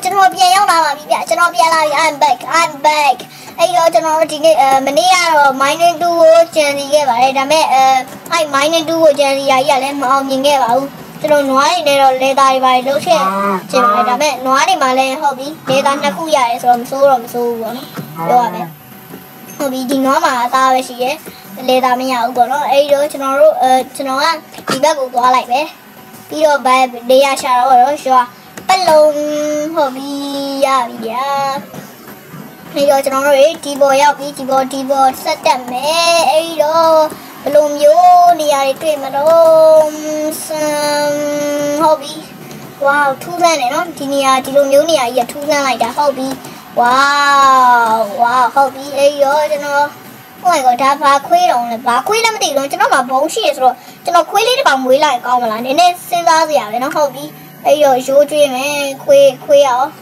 ကျွန်တော်ပြန်ရောက်လာပါပြီဗျကျွန်တော်ပြန်လာပြီ I'm back အဲ့တော့ကျွန်တော်ဒီနေ့မနေ့ကတော့ minus 2ကိုကျန်စီခဲ့ပါတယ်ဒါပေမဲ့အဲ့ minus 2ကိုကျန်စီရာကြီးကလည်းမအောင်မြင်ခဲ့ပါဘူးကျွန်တော်နွားတွေနဲ့တော့လေသားတွေပါလှုပ်ခဲ့ချင်ပါတယ်ဒါပေမဲ့နွားတွေမှာလည်းဟုတ်ပြီလေသား2ခုရတယ်ဆိုတော့မစိုးဘူးပေါ့နော်ပြောရမယ်ဟုတ်ပြီဒီနွားမှာအသားပဲရှိတယ်လေသားမရဘူးပေါ့နော်အဲ့တော့ကျွန်တော်ကဒီဘက်ကိုသွားလိုက်ပဲပြီးတော့ဗတ်နေရာရှာတော့ရွာပလုံးဟုတ်ပြီရပြီဗျာအဲ့တော့ကျွန်တော်တို့ဒီပေါ်ရောက်ပြီဒီပေါ်ဆက်တက်မယ်အဲ့တော့ဘလုံးမျိုးနေရာတွေတွေ့မှာတော့ဟုတ်ပြီဝေါထူးဆန်းတယ်နော်ဒီနေရာဒီလိုမျိုးနေရာကြီးကထူးဆန်းလိုက်တာဟုတ်ပြီဝေါဟုတ်ပြီအဲ့တော့ကျွန်တော်ဟိုကဒါဘာခွေးတော့လဲဘာခွေးလည်းမသိဘူးကျွန်တော်မှာဘုံရှိရဆိုတော့ကျွန်တော်ခွေးလေးတစ်ပေါင်မွေးလိုက်ကောင်းမလားနည်းနည်းစဉ်းစားစရာပဲနော်ဟုတ်ပြီအဲ့တော့ရိုးကျွေးမယ်ခွေးရအောင်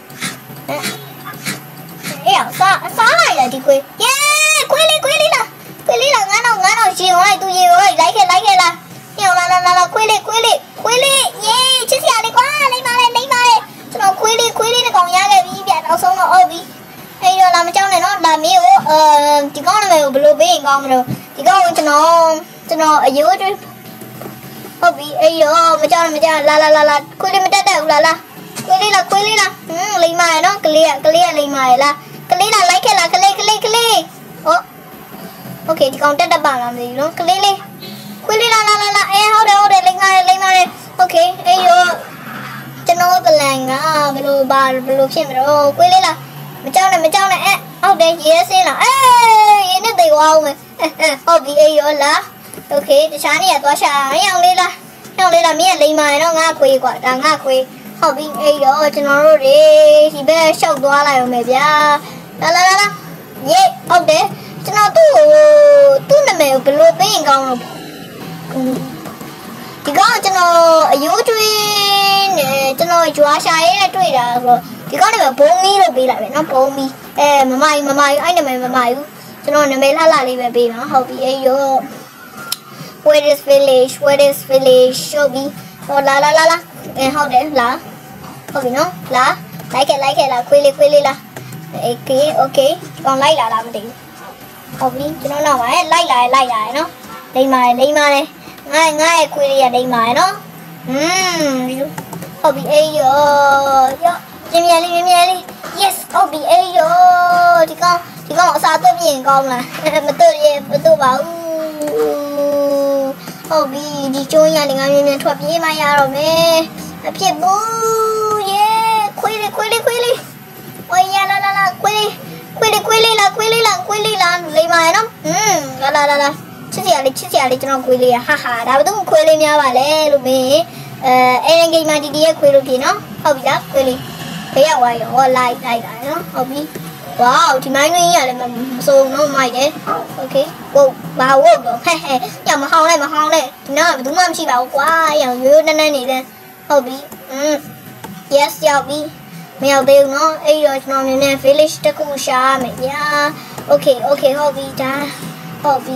အေးစားလိုက်လားဒီခွေးယေးခွေးလေးလားငါတော့ရှင်လိုက်သူရေလိုက်ခဲ့လားညောင်းလာခွေးလေးယေးချစ်စရာလေးကွာလိမ့်ပါလေကျွန်တော်ခွေးလေးတစ်ကောင်ရခဲ့ပြီဗျနောက်ဆုံးတော့ဟုတ်ပြီအဲ့တော့လာမကြောက်နဲ့နော်လာမင်းကိုဒီကောင်းနာမည်ကိုဘယ်လိုပေးရင်ကောင်းမလို့ဒီကောင်းကိုကျွန်တော်အယိုးတွေဟုတ်ပြီအဲ့တော့မကြောက်လာခွေးလေးမတက်ဘူးလားခွေးလေးလားလိမ္မာရနော်ကလေးကလိမ္မာရလားကလေးလားလိုက်ခဲ့လားကလေးဟောโอเคဒီကောင်တက်ပါလားမသိဘူးနော်ကလေးလေးခွေးလေးလားအေးဟုတ်တယ်လိမ္မာရโอเคအဲ့တော့ကျွန်တော်ပလန်ကဘယ်လိုဖြစ်မလို့ခွေးလေးလားမကြောက်နဲ့ဟုတ်တယ်ရေဆင်းလာရေနဲ့တေသွားအောင်မယ်ဟုတ်ပြီအေးရောလားโอเคတခြားနေရသွားရှာရောင်လေးလားမင်းကလိမ္မာရနော်ငါခွေးကွာဒါငါခွေးဟုတ်ပြီအေးရောကျွန်တော်တို့တွေဒီဘက်ရှောက်သွားလိုက်အောင်မယ်ဗျာလာယေဟုတ်တယ်ကျွန်တော်သူ့နာမည်ကိုဘယ်လိုပေးရင်ကောင်းလို့ဒီကောင်ကျွန်တော်အယိုးကျွေးနဲ့ကျွန်တော်ကြွားရှာရဲတွေ့တာဆိုတော့ဒီကောင်လည်းဘုံမီလို့ပေးလိုက်ပဲနော်ဘုံမီမမကြီးအဲ့နာမည်မမကြီးကျွန်တော်နာမည်လှလေးပဲပေးမှာဟုတ်ပြီအေးရော where is village ဟုတ်ပြီဟောလာဟုတ်တယ်လာဟုတ်ပြီနော်လာလိုက်ခဲ့လားခွေးလေးလားโอเคကောင်လိုက်လာလားမသိဘူးဟုတ်ပြီကျွန်တော်နောက်မှာလိုက်လာနော်လိမ္မာတယ်ငါရဲ့ခွေးလေးကလိမ္မာရနော်ဟုတ်ပြီအေးရောပြင်းလေး yes ဟုတ်ပြီအေးရောဒီကောင်အစားသွက်ပြင်ကောင်းလားမတော့ပါဘူးဟုတ်ပြီဒီကျိုးရနေငါမြင်ထွက်ပြေးမှရတော့မယ်အဖြစ်ဘူးယေခွေးလေးဝိုင်းရလာခွေးလေးလားလိမ္မာရနော်လာချစ်စရာလေးကျွန်တော်ခွေးလေးရဟာဒါဘာလို့ခွေးလေးများပါလဲလို့မင်းအဲ့ဒီဂိမ်းမှာဒီရဲ့ခွေးလို့ဖြစ်နော်ဟုတ်ပြီလားခွေးလေးဘယ်ရောက်သွားရောလိုက်တာနော်ဟုတ်ပြီဝေါဒီမိုင်းရင်းရတယ်မစိုးနော်မိုက်တယ်โอเคဘာဝုတ်တော့ညမဟောင်းနဲ့ဒီနောက်ဘယ်သူမှမရှိပါဘူးကွာရောင်ရိုးနန်းနေတယ်ဟုတ်ပြီ yes ရောက်ပြီမရောက်သေးဘူးနော်အဲ့တော့ကျွန်တော်နည်း village တစ်ခုရှာရမယ်ဗျာโอเคဟုတ်ပြီဒါဟုတ်ပြီ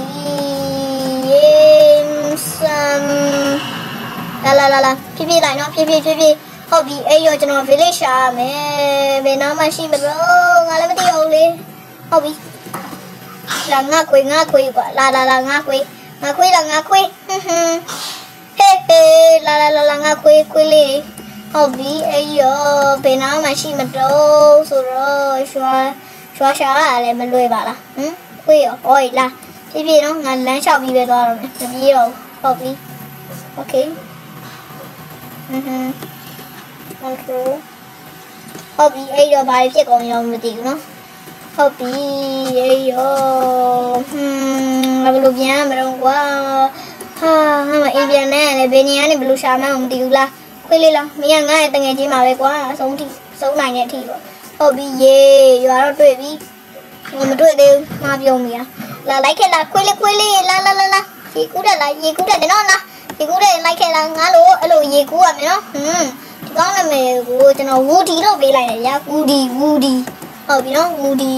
လာဖြည်းလိုက်နော်ဖြည်းဟုတ်ပြီအဲ့ရောကျွန်တော် village ရှာရမယ်ဘယ်နားမှရှိမလို့ငါလည်းမသိအောင်လေဟုတ်ပြီလာငါခွေကွာလာငါခွေဟေးလာငါခွေလေးဟုတ်ပြီအဲ့ရောဘယ်နားမှရှိမတော့ဆိုတော့ရွာရှာရတယ်မလွယ်ပါလားခွေရောဟောလာဖြည်းနော်ငါလမ်းလျှောက်ပြီးပဲသွားတော့မယ်မပြေတော့ဟုတ်ပြီโอเคဟုတ်ပြီအဲ့တော့ဘာဖြစ်ကုန်ရောမသိဘူးနော်ဟုတ်ပြီအဲ့ရောဘယ်လိုပြန်မလို့ကွာငါမအိမ်ပြန်နေလေဘယ်နေရာနဲ့ဘယ်လိုရှာမှန်းမသိဘူးလားခွေးလေးလားမင်းကငါ့ရဲ့တငယ်ချင်းပါပဲကွာအဆုံးနိုင်တဲ့အထိပေါ့ဟုတ်ပြီရေရွာတော့တွေ့ပြီမတွေ့သေးဘူးငါပြုံးပြီလားလိုက်ခဲ့လားခွေးလေးလာရေကူးတယ်နော်လားရေကူးတယ်လိုက်ခဲ့လားငါလို့အဲ့လိုရေကူးရမယ်နော်ဒီကောင်းနာမည်ကိုကျွန်တော် Woody လို့ပေးလိုက်တယ်ညာ Woody ဟုတ်ပြီနော် Woody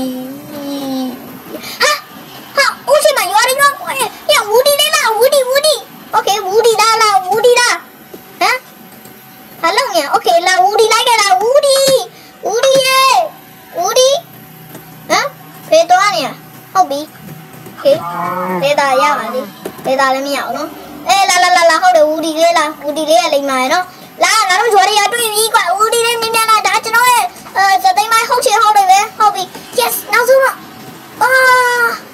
ဟာဦးရှိမရွာရတော့ည Woody လေးလား Woody Okay Woody လားဟမ်ဘာလုပ်နေ Okay လာ Woody လိုက်ခဲ့လား Woody တာလည်းမရဘူးနော်လာဟုတ်တယ်ဦးဒီလေးလားဦးဒီလေးကလိမ္မာရယ်နော်လာငါတို့ဂျော်ရီရတွေ့ပြီကွာဦးဒီလေးမြင်မြန်လာဒါကျွန်တော်ရဲ့စသိမ်းမိုင်းဟုတ်ချင်ဟုတ်တယ်ပဲဟုတ်ပြီ yes နောက်ဆုံးတော့